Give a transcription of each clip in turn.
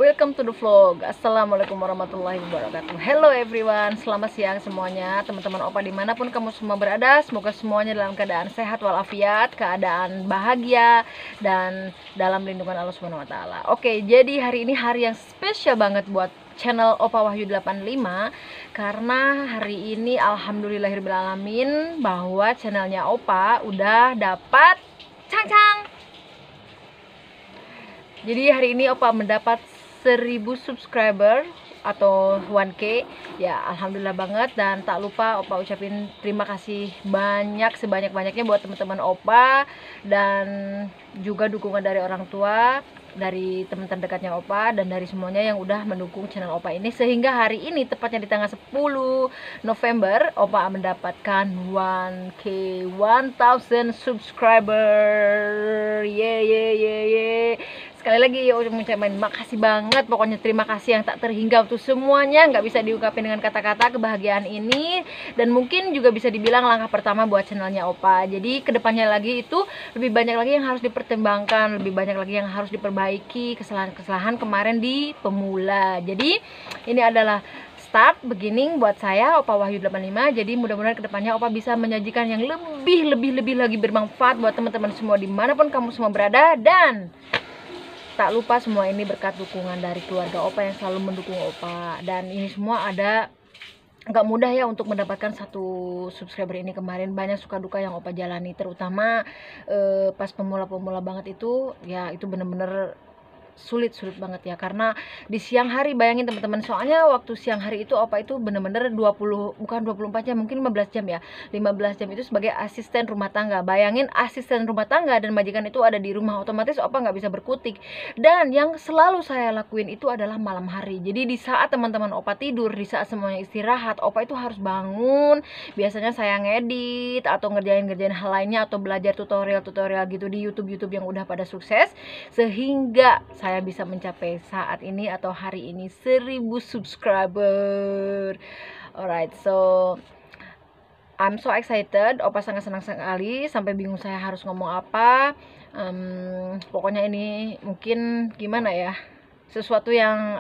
Welcome to the vlog. Assalamualaikum warahmatullahi wabarakatuh. Hello everyone, selamat siang semuanya, teman-teman opa dimanapun kamu semua berada. Semoga semuanya dalam keadaan sehat walafiat, keadaan bahagia, dan dalam lindungan Allah Subhanahu wa Ta'ala. Oke, jadi hari ini hari yang spesial banget buat channel Opa Wahyu 85, karena hari ini alhamdulillahirrahmanirrahim bahwa channelnya Opa udah dapat cang-cang. Jadi hari ini Opa mendapat 1000 subscriber atau 1K. Ya alhamdulillah banget, dan tak lupa Opa ucapin terima kasih banyak, sebanyak-banyaknya buat teman-teman Opa, dan juga dukungan dari orang tua, dari teman terdekatnya Opa, dan dari semuanya yang udah mendukung channel Opa ini, sehingga hari ini tepatnya di tanggal 10 November Opa mendapatkan 1K 1000 subscriber. Ye. Sekali lagi mengucapkan makasih banget, pokoknya terima kasih yang tak terhingga untuk semuanya, nggak bisa diungkapin dengan kata-kata kebahagiaan ini, dan mungkin juga bisa dibilang langkah pertama buat channelnya Opa. Jadi kedepannya lagi itu lebih banyak lagi yang harus dipertimbangkan, lebih banyak lagi yang harus diperbaiki, kesalahan-kesalahan kemarin di pemula. Jadi ini adalah start beginning buat saya Opa Wahyu 85. Jadi mudah-mudahan kedepannya Opa bisa menyajikan yang lebih lagi bermanfaat buat teman-teman semua dimanapun kamu semua berada, dan tak lupa semua ini berkat dukungan dari keluarga Opa yang selalu mendukung Opa. Dan ini semua ada nggak mudah ya untuk mendapatkan 1 subscriber ini. Kemarin banyak suka duka yang Opa jalani, terutama pas pemula-pemula banget itu, ya itu bener-bener sulit banget ya, karena di siang hari, bayangin teman-teman, soalnya waktu siang hari itu Opa itu bener-bener bukan 24 jam, mungkin 15 jam ya, 15 jam itu sebagai asisten rumah tangga. Bayangin asisten rumah tangga dan majikan itu ada di rumah, otomatis Opa nggak bisa berkutik. Dan yang selalu saya lakuin itu adalah malam hari. Jadi di saat teman-teman Opa tidur, di saat semuanya istirahat, Opa itu harus bangun. Biasanya saya ngedit atau ngerjain hal lainnya, atau belajar tutorial gitu di YouTube yang udah pada sukses, sehingga saya bisa mencapai saat ini atau hari ini 1000 subscriber. Alright, so I'm so excited. Opa sangat senang sekali, sampai bingung saya harus ngomong apa. Pokoknya ini mungkin gimana ya, sesuatu yang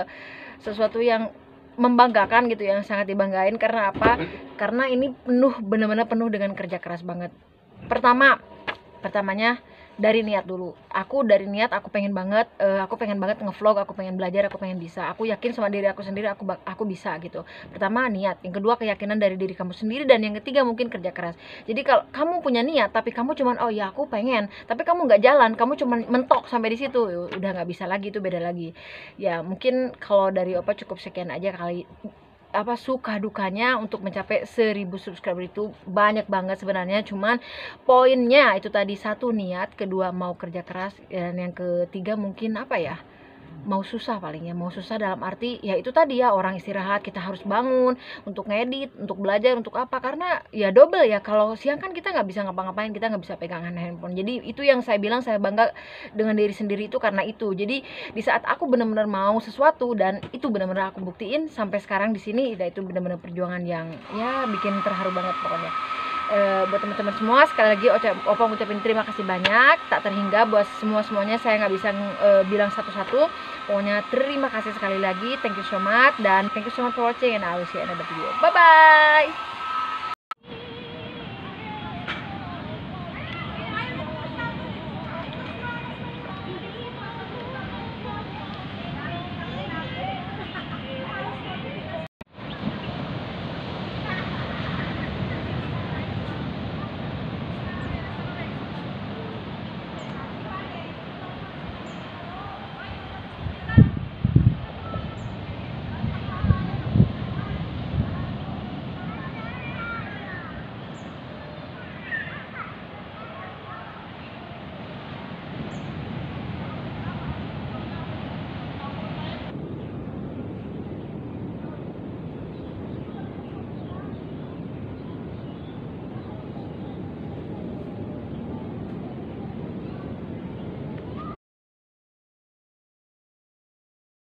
membanggakan gitu, yang sangat dibanggain. Karena apa? Karena ini benar-benar penuh dengan kerja keras banget. Pertamanya dari niat dulu. Aku pengen banget ngevlog, aku pengen belajar, aku pengen bisa. Aku yakin sama diri aku sendiri, aku bisa gitu. Pertama niat, yang kedua keyakinan dari diri kamu sendiri, dan yang ketiga mungkin kerja keras. Jadi kalau kamu punya niat tapi kamu cuman oh ya aku pengen, tapi kamu nggak jalan, kamu cuman mentok sampai di situ, udah nggak bisa lagi, itu beda lagi. Ya mungkin kalau dari Opa cukup sekian aja kali. Suka dukanya untuk mencapai 1000 subscriber itu banyak banget sebenarnya, cuman poinnya itu tadi, 1 niat, kedua mau kerja keras, dan yang ketiga mungkin mau susah. Palingnya mau susah dalam arti ya itu tadi ya, orang istirahat kita harus bangun untuk ngedit, untuk belajar, untuk apa, karena ya double ya, kalau siang kan kita nggak bisa ngapa-ngapain, kita nggak bisa pegangan handphone. Jadi itu yang saya bilang saya bangga dengan diri sendiri itu karena itu. Jadi di saat aku benar-benar mau sesuatu dan itu benar-benar aku buktiin sampai sekarang di sini, itu benar-benar perjuangan yang ya bikin terharu banget pokoknya. Buat teman-teman semua, sekali lagi Opa ngucapin terima kasih banyak, tak terhingga buat semuanya. Saya nggak bisa bilang satu-satu, pokoknya terima kasih sekali lagi. Thank you so much, dan thank you so much for watching, and I will see you in another video. Bye bye.